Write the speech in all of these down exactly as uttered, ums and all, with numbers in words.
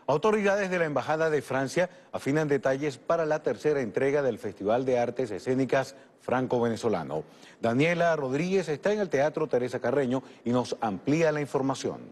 Autoridades de la Embajada de Francia afinan detalles para la tercera entrega del Festival de Artes Escénicas Franco-Venezolano. Daniela Rodríguez está en el Teatro Teresa Carreño y nos amplía la información.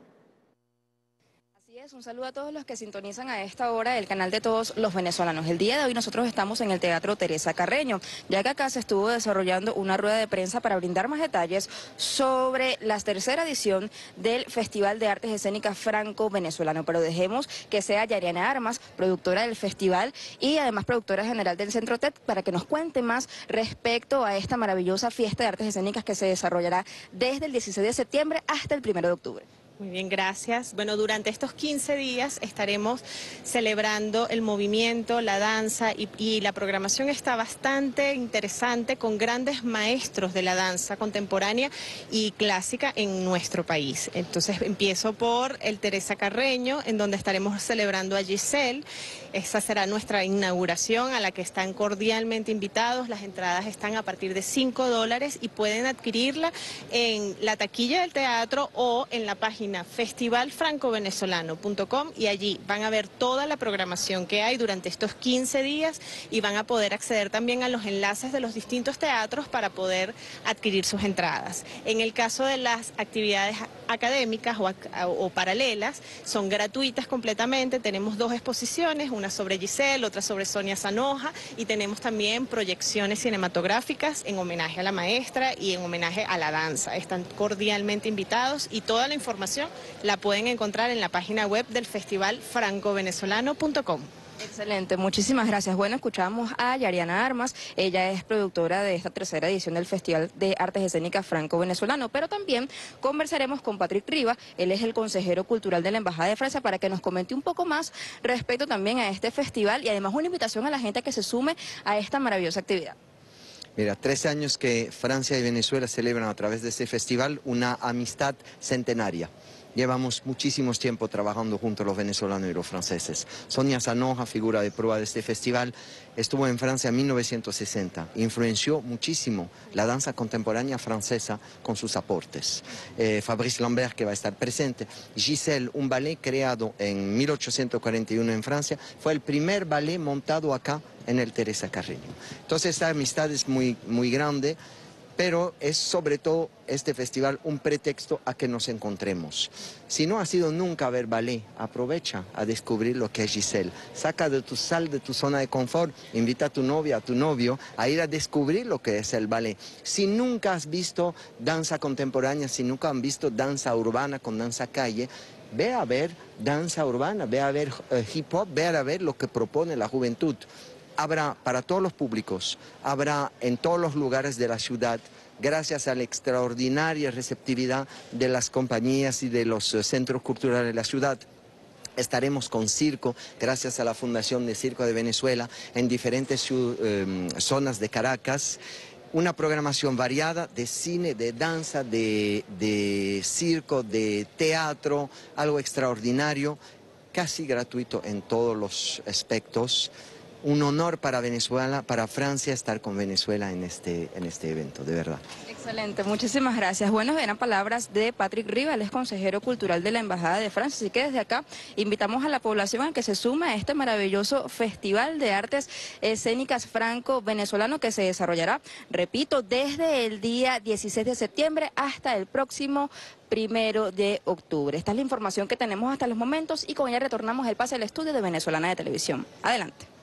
Un saludo a todos los que sintonizan a esta hora el canal de todos los venezolanos. El día de hoy nosotros estamos en el Teatro Teresa Carreño, ya que acá se estuvo desarrollando una rueda de prensa para brindar más detalles sobre la tercera edición del Festival de Artes Escénicas Franco-Venezolano. Pero dejemos que sea Yariana Armas, productora del festival y además productora general del Centro T E D, para que nos cuente más respecto a esta maravillosa fiesta de artes escénicas que se desarrollará desde el dieciséis de septiembre hasta el primero de octubre. Muy bien, gracias. Bueno, durante estos quince días estaremos celebrando el movimiento, la danza y, y la programación está bastante interesante con grandes maestros de la danza contemporánea y clásica en nuestro país. Entonces empiezo por el Teresa Carreño, en donde estaremos celebrando a Giselle. Esa será nuestra inauguración a la que están cordialmente invitados. Las entradas están a partir de cinco dólares y pueden adquirirla en la taquilla del teatro o en la página festival franco venezolano punto com, y allí van a ver toda la programación que hay durante estos quince días y van a poder acceder también a los enlaces de los distintos teatros para poder adquirir sus entradas. En el caso de las actividades académicas o, o paralelas, son gratuitas completamente. Tenemos dos exposiciones, una sobre Giselle, otra sobre Sonia Sanoja, y tenemos también proyecciones cinematográficas en homenaje a la maestra y en homenaje a la danza. Están cordialmente invitados y toda la información la pueden encontrar en la página web del festival franco venezolano punto com. Excelente, muchísimas gracias. Bueno, escuchamos a Yariana Armas, ella es productora de esta tercera edición del Festival de Artes Escénicas Franco-Venezolano, pero también conversaremos con Patrick Riva, él es el consejero cultural de la Embajada de Francia, para que nos comente un poco más respecto también a este festival y además una invitación a la gente a que se sume a esta maravillosa actividad. Mira, trece años que Francia y Venezuela celebran a través de este festival una amistad centenaria. Llevamos muchísimos tiempo trabajando juntos los venezolanos y los franceses. Sonia Sanoja, figura de prueba de este festival, estuvo en Francia en mil novecientos sesenta. Influenció muchísimo la danza contemporánea francesa con sus aportes. Eh, Fabrice Lambert, que va a estar presente. Giselle, un ballet creado en mil ochocientos cuarenta y uno en Francia, fue el primer ballet montado acá en el Teresa Carreño. Entonces esta amistad es muy, muy grande, pero es sobre todo este festival un pretexto a que nos encontremos. Si no has ido nunca a ver ballet, aprovecha a descubrir lo que es Giselle. Saca de tu sal de tu zona de confort, invita a tu novia, a tu novio a ir a descubrir lo que es el ballet. Si nunca has visto danza contemporánea, si nunca han visto danza urbana con danza calle, ve a ver danza urbana, ve a ver uh, hip hop, ve a ver lo que propone la juventud. Habrá para todos los públicos, habrá en todos los lugares de la ciudad, gracias a la extraordinaria receptividad de las compañías y de los uh, centros culturales de la ciudad. Estaremos con circo, gracias a la Fundación de Circo de Venezuela, en diferentes uh, um, zonas de Caracas. Una programación variada de cine, de danza, de, de circo, de teatro, algo extraordinario, casi gratuito en todos los aspectos. Un honor para Venezuela, para Francia, estar con Venezuela en este, en este evento, de verdad. Excelente, muchísimas gracias. Bueno, eran palabras de Patrick Riva, él es consejero cultural de la Embajada de Francia, así que desde acá invitamos a la población a que se sume a este maravilloso Festival de Artes Escénicas Franco-Venezolano que se desarrollará, repito, desde el día dieciséis de septiembre hasta el próximo primero de octubre. Esta es la información que tenemos hasta los momentos y con ella retornamos el pase al estudio de Venezolana de Televisión. Adelante.